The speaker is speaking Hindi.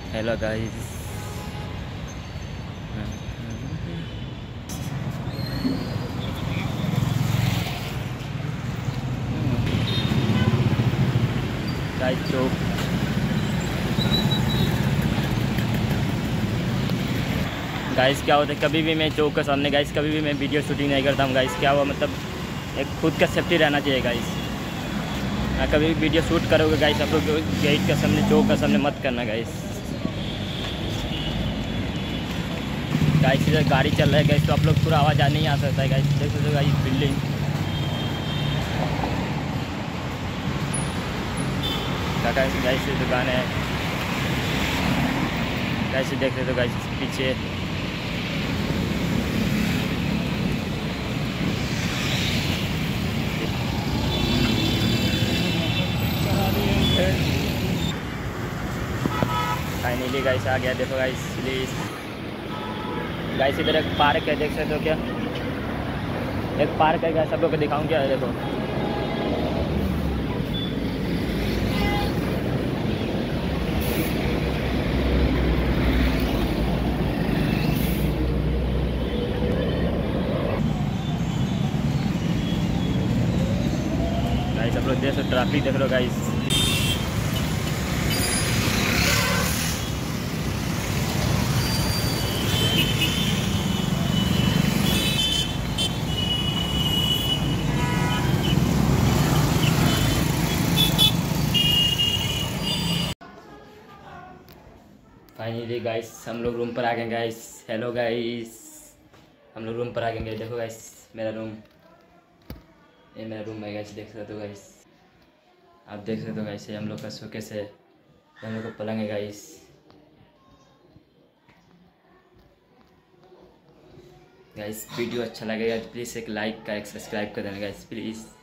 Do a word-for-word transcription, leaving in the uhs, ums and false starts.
हेलो गाइस, गाइस चौक गाइस क्या होता है, कभी भी मैं चौक के सामने गाइस कभी भी मैं वीडियो शूटिंग नहीं करता हूँ गाइस। क्या हुआ मतलब एक खुद का सेफ्टी रहना चाहिए गाइस। कभी भी वीडियो शूट करोगे गाइस आप लोग गेट के सामने चौक के सामने मत करना गाइस। गाइस इधर गाड़ी चल रहा है गाइस, तो आप लोग पूरा आवाज़ नहीं आ सकता है गाइस। देख सकते हो गाइस बिल्डिंग टाटा गाइस से दुकान है गाइस, देख सकते हो गाइस पीछे फाइनली गाइस आ गया। देखो गाइस प्लीज गाइस इधर एक पार्क है, देख सकते हो क्या, एक पार्क है गाइस, सब लोग को दिखाऊं क्या है। देखो गाइस सब लोग देख सकते, ट्रैफिक देख लो गाइस। फाइनली गाइस हम लोग रूम पर आ गए गाइस। हेलो गाइस, हम लोग रूम पर आ गए। देखो गाइस मेरा रूम, ये मेरा रूम है गाइस, देख सकते हो गाइस। आप देख सकते हो गाइस, ये हम लोग का शोकेस है, हम लोग का पलंग है गाइस। गाइस वीडियो अच्छा लगेगा तो प्लीज़ एक लाइक का एक सब्सक्राइब कर देना गाइस प्लीज़।